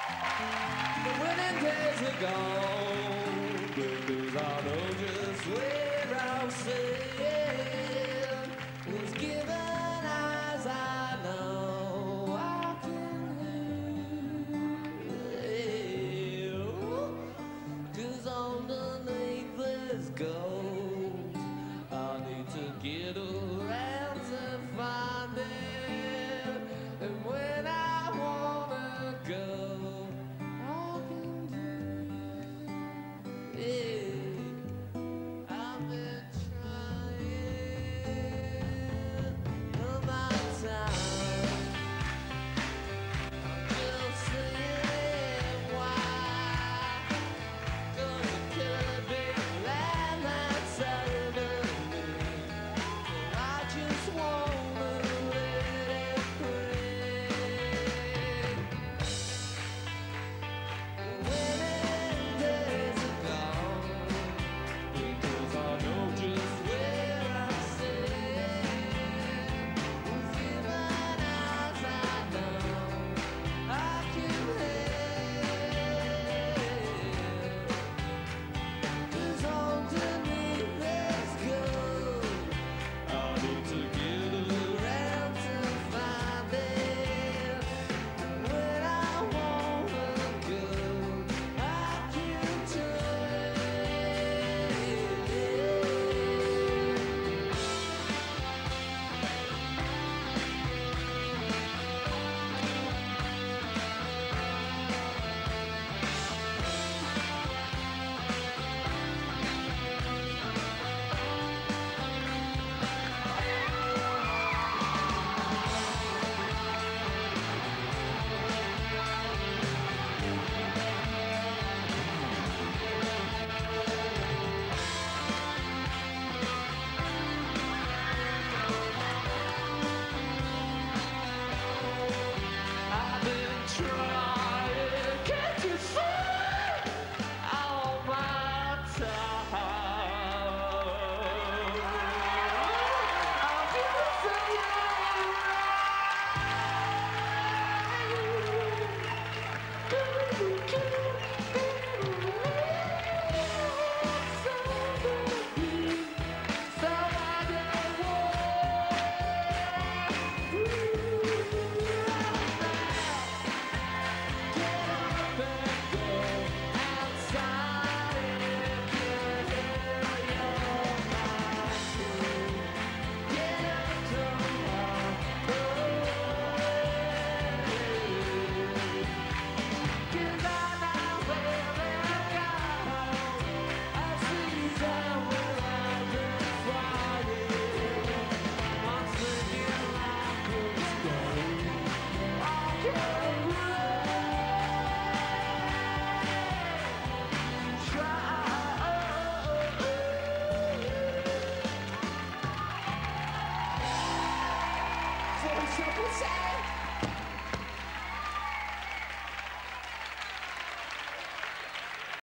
The winning days are gone, because I know just where I'll sail. Was given as I know I can live. 'Cause underneath this gold, I need to get around to find it. And when I wanna go, I can do it. I've been trying all my time. I'm just saying why. Gonna kill a big land that's over me. I just wanna let it break. The winning days are gone, because I know just where I stand. With even as I know I can help. 'Cause underneath this gold, I need to get around to find it. When I wanna go, I can turn. I've been trying, can't you see? All my time. I'm just Say